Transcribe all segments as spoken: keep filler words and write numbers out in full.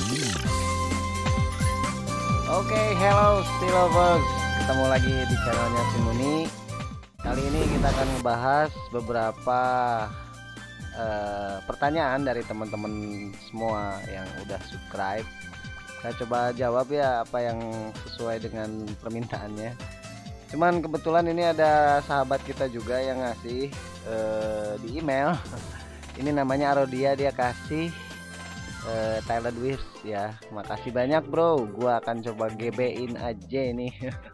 Oke, hello Steel Lovers, ketemu lagi di channelnya Simuni. Kali ini kita akan membahas beberapa uh, pertanyaan dari teman-teman semua yang udah subscribe. Saya coba jawab ya apa yang sesuai dengan permintaannya. Cuman kebetulan ini ada sahabat kita juga yang ngasih uh, di email. Ini namanya Arodia, dia kasih uh, Thailand Wish ya. Makasih banyak bro, gua akan coba G B-in aja ini.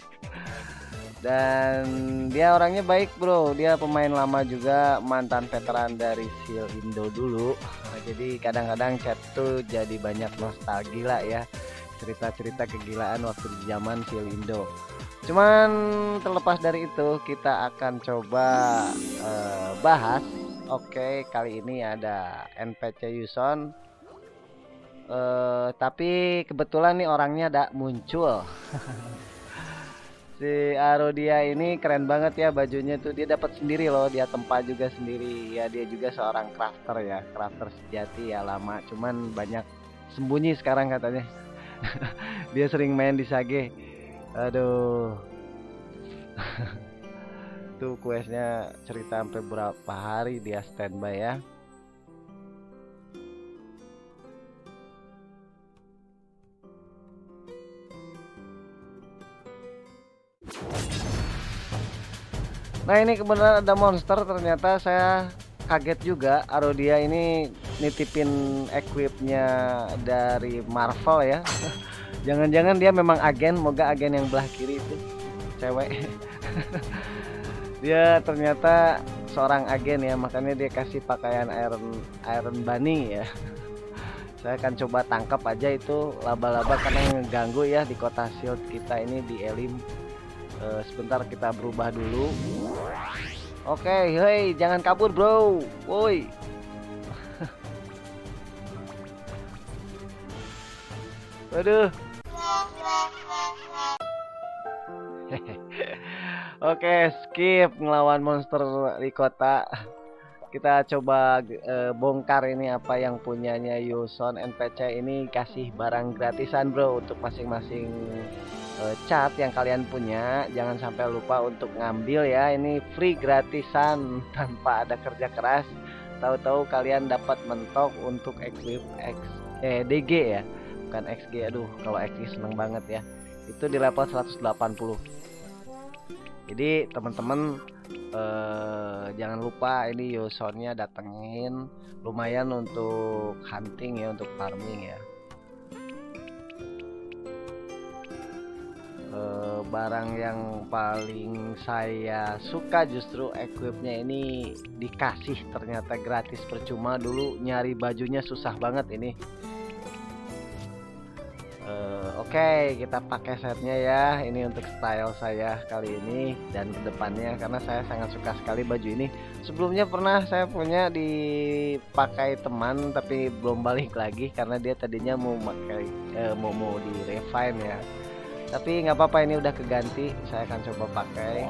Dan dia orangnya baik bro, dia pemain lama juga, mantan veteran dari Seal Indo dulu. Nah, jadi kadang-kadang chat tuh jadi banyak nostalgia ya, cerita-cerita kegilaan waktu di zaman Seal Indo. Cuman terlepas dari itu, kita akan coba uh, bahas. Oke, kali ini ada N P C Yuson. Uh, tapi kebetulan nih orangnya ada muncul. Si Arodia ini keren banget ya bajunya tuh, dia dapat sendiri loh, dia tempa juga sendiri ya, dia juga seorang crafter ya, crafter sejati ya, lama cuman banyak sembunyi sekarang katanya. Dia sering main di Sage. Aduh. Tuh questnya cerita sampai berapa hari dia standby ya. Nah ini kebenaran ada monster, ternyata saya kaget juga. Arodia ini nitipin equipnya dari Marvel ya. Jangan-jangan dia memang agen, moga agen yang belah kiri itu cewek. Dia ternyata seorang agen ya, makanya dia kasih pakaian Iron Iron Bunny ya. Saya akan coba tangkap aja itu laba-laba karena ngeganggu ya di kota shield kita ini di Elim. Uh, sebentar kita berubah dulu. Oke, okay, hei jangan kabur bro, woi. Waduh. Oke, okay, skip ngelawan monster di kota. Kita coba uh, bongkar ini apa yang punyanya Yuson. N P C ini kasih barang gratisan bro untuk masing-masing cat yang kalian punya. Jangan sampai lupa untuk ngambil ya, ini free gratisan tanpa ada kerja keras. Tahu-tahu kalian dapat mentok untuk equip X eh D G ya, bukan X G. Aduh, kalau X G seneng banget ya, itu di level seratus delapan puluh. Jadi teman-teman eh, jangan lupa ini Yusonnya datengin, lumayan untuk hunting ya, untuk farming ya. Uh, barang yang paling saya suka justru equipnya ini dikasih ternyata gratis percuma. Dulu nyari bajunya susah banget ini. uh, Oke, okay, kita pakai setnya ya, ini untuk style saya kali ini dan kedepannya, karena saya sangat suka sekali baju ini. Sebelumnya pernah saya punya dipakai teman tapi belum balik lagi karena dia tadinya mau pakai uh, mau mau di refine ya. Tapi nggak apa-apa, ini udah keganti, saya akan coba pakai.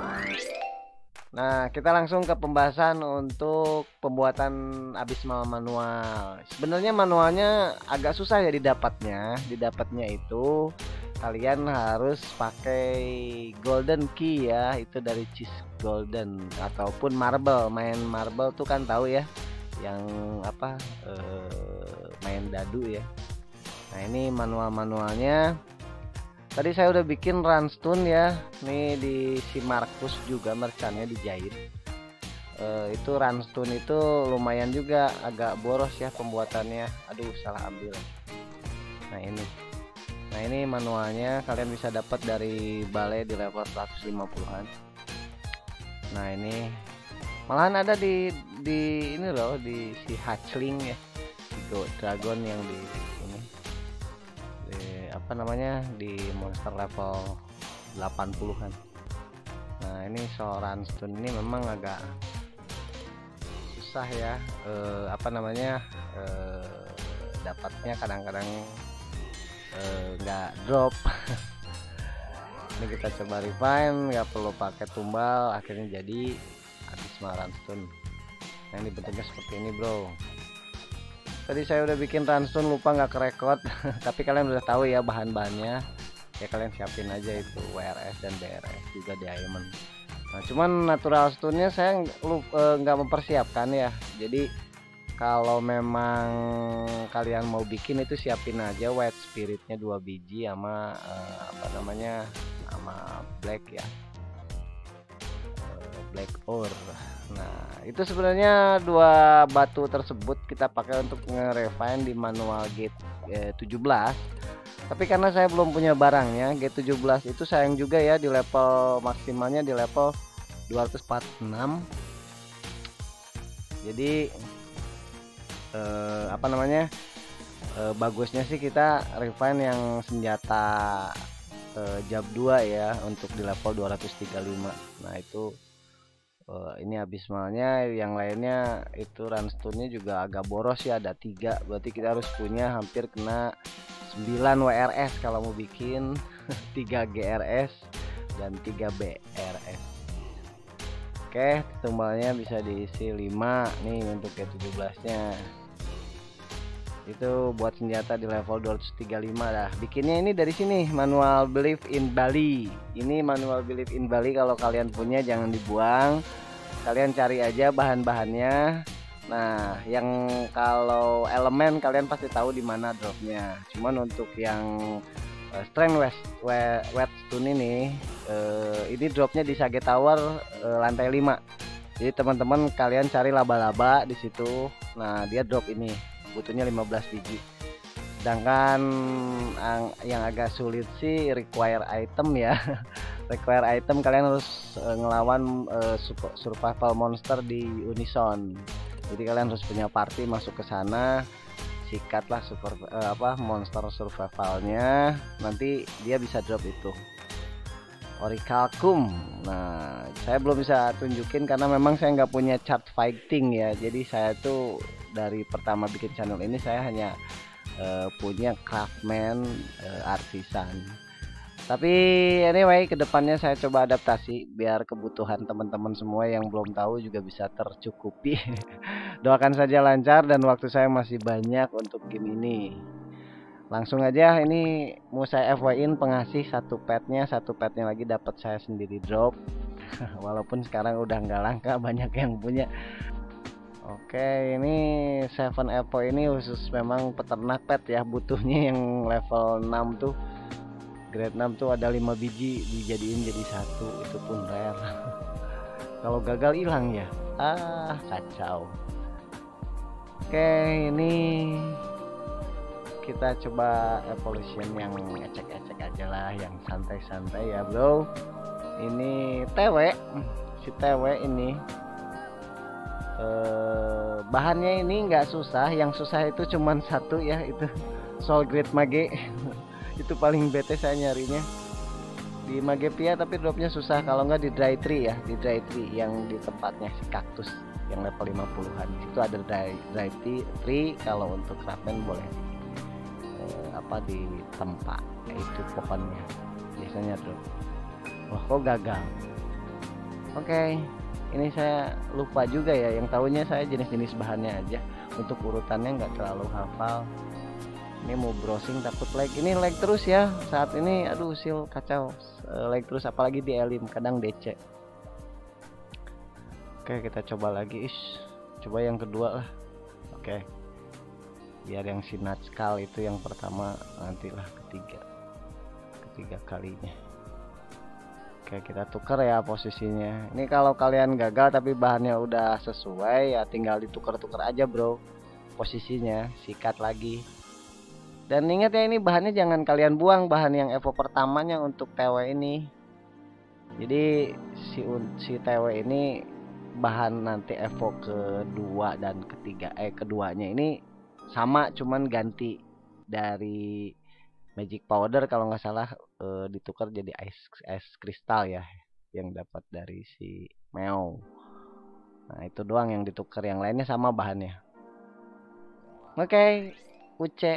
Nah, kita langsung ke pembahasan untuk pembuatan abismal manual. Sebenarnya manualnya agak susah ya didapatnya. Didapatnya itu kalian harus pakai golden key ya, itu dari cheese golden ataupun marble. Main marble tuh kan tahu ya, yang apa eh, main dadu ya. Nah, ini manual-manualnya. Tadi saya udah bikin runstone ya, nih di si Markus juga mercannya dijahit. E, itu runstone itu lumayan juga, agak boros ya pembuatannya. Aduh, salah ambil. Nah ini, nah ini manualnya kalian bisa dapat dari balai di level seratus lima puluhan. Nah ini, malahan ada di di ini loh, di si hatchling ya, di dragon yang di ini. Apa namanya, di monster level delapan puluhan. Nah ini seorang stun ini memang agak susah ya, e, apa namanya e, dapatnya kadang-kadang nggak e, drop. Ini kita coba refine, nggak perlu pakai tumbal, akhirnya jadi habis maran stun. Nah ini bentuknya seperti ini bro. Tadi saya udah bikin runstone lupa nggak kerekod. Tapi kalian udah tahu ya bahan-bahannya. Ya kalian siapin aja itu W R S dan B R S juga diamond. Nah cuman natural stone-nya saya nggak mempersiapkan ya. Jadi kalau memang kalian mau bikin itu siapin aja white spiritnya dua biji sama uh, apa namanya sama black ya, uh, black ore. Nah itu sebenarnya dua batu tersebut kita pakai untuk nge-refine di manual gate eh, tujuh belas. Tapi karena saya belum punya barangnya, G tujuh belas itu sayang juga ya, di level maksimalnya di level dua ratus empat puluh enam. Jadi eh, apa namanya eh, bagusnya sih kita refine yang senjata eh, jab dua ya untuk di level dua ratus tiga puluh lima. Nah itu eh, ini abismalnya, yang lainnya itu runstone-nya juga agak boros ya, ada tiga, berarti kita harus punya hampir kena sembilan W R S kalau mau bikin. Tiga G R S dan tiga B R S. Oke, tumbalnya bisa diisi lima nih untuk G tujuh belas nya. Itu buat senjata di level dua ratus tiga puluh lima dah. Bikinnya ini dari sini, manual Believe in Bali. Ini manual Believe in Bali, kalau kalian punya jangan dibuang. Kalian cari aja bahan-bahannya. Nah, yang kalau elemen kalian pasti tahu di mana dropnya. Cuman untuk yang uh, strength west whetstone ini, uh, ini dropnya di Sage Tower uh, lantai lima. Jadi teman-teman kalian cari laba-laba di situ. Nah, dia drop ini, butuhnya lima belas biji. Sedangkan ang, yang agak sulit sih require item ya. Require item kalian harus uh, ngelawan uh, survival monster di Unison. Jadi kalian harus punya party masuk ke sana, sikatlah super uh, apa monster survivalnya, nanti dia bisa drop itu Orichalcum. Nah saya belum bisa tunjukin karena memang saya nggak punya chart fighting ya. Jadi saya tuh dari pertama bikin channel ini saya hanya uh, punya craftman uh, artisan. Tapi anyway, kedepannya saya coba adaptasi biar kebutuhan teman-teman semua yang belum tahu juga bisa tercukupi. Doakan saja lancar dan waktu saya masih banyak untuk game ini. Langsung aja ini mau saya F Y-in pengasih satu petnya, satu petnya lagi dapat saya sendiri drop. Walaupun sekarang udah nggak langka, banyak yang punya. Oke, ini Seven Apple ini khusus memang peternak pet ya, butuhnya yang level enam tuh. Grade enam tuh ada lima biji dijadiin jadi satu, itu pun rare. Kalau gagal hilang ya, ah kacau. Oke, ini kita coba evolution yang ecek-ecek aja lah, yang santai-santai ya bro. Ini T W, si T W ini eh, bahannya ini nggak susah, yang susah itu cuman satu ya, itu Soul Grade Mage. Itu paling bete saya nyarinya di Magepia, tapi dropnya susah kalau nggak di Dry Tree ya, di Dry Tree yang di tempatnya si kaktus yang level lima puluhan itu ada Dry, dry Tree. Kalau untuk craftman boleh eh, apa di tempat itu pohonnya biasanya drop. Wah kok gagal. Oke, ini saya lupa juga ya, yang tahunya saya jenis-jenis bahannya aja, untuk urutannya nggak terlalu hafal. Ini mau browsing takut lag, ini lag terus ya saat ini, aduh sil kacau, lag terus apalagi di elim kadang D C. Oke kita coba lagi, ish coba yang kedua lah. Oke biar yang si Natskal itu yang pertama, nantilah ketiga ketiga kalinya. Oke kita tukar ya posisinya. Ini kalau kalian gagal tapi bahannya udah sesuai ya, tinggal ditukar-tukar aja bro posisinya, sikat lagi. Dan ingat ya, ini bahannya jangan kalian buang, bahan yang Evo pertamanya untuk T W ini. Jadi si si T W ini bahan nanti Evo kedua dan ketiga, eh keduanya ini sama, cuman ganti dari Magic Powder kalau nggak salah eh, ditukar jadi es es kristal ya, yang dapat dari si Meow. Nah itu doang yang ditukar, yang lainnya sama bahannya. Oke, U C.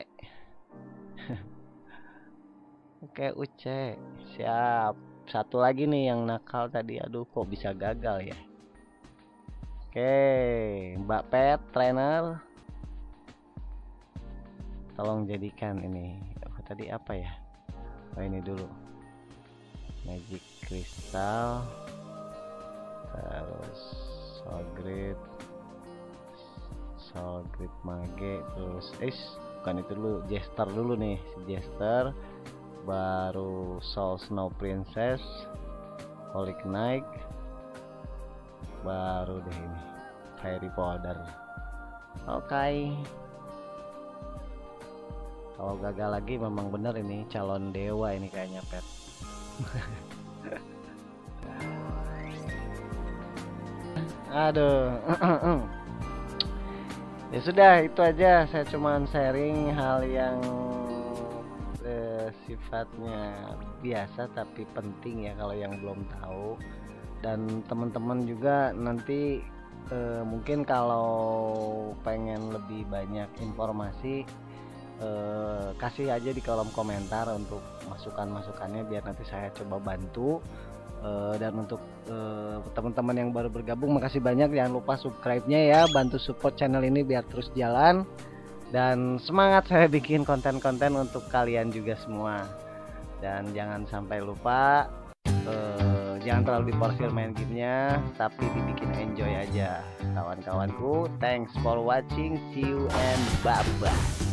Oke U C siap. Satu lagi nih yang nakal tadi, aduh kok bisa gagal ya. Oke Mbak Pet Trainer, tolong jadikan ini. Oh, tadi apa ya? Oh, ini dulu magic crystal, terus soul grid, soul grid mage, terus eh bukan itu dulu, jester dulu nih, si jester, baru soul snow princess, holy knight, baru deh ini fairy powder. Oke, okay. Kalau gagal lagi memang bener ini calon dewa ini kayaknya pet. Aduh. Ya sudah, itu aja, saya cuman sharing hal yang eh, sifatnya biasa tapi penting ya kalau yang belum tahu. Dan teman-teman juga nanti eh, mungkin kalau pengen lebih banyak informasi, eh, kasih aja di kolom komentar untuk masukan-masukannya biar nanti saya coba bantu. Uh, dan untuk uh, teman-teman yang baru bergabung, makasih banyak, jangan lupa subscribe-nya ya, bantu support channel ini biar terus jalan, dan semangat saya bikin konten-konten untuk kalian juga semua. Dan jangan sampai lupa, uh, jangan terlalu diporsir main gamenya, tapi dibikin enjoy aja kawan-kawanku. Thanks for watching, see you and bye bye.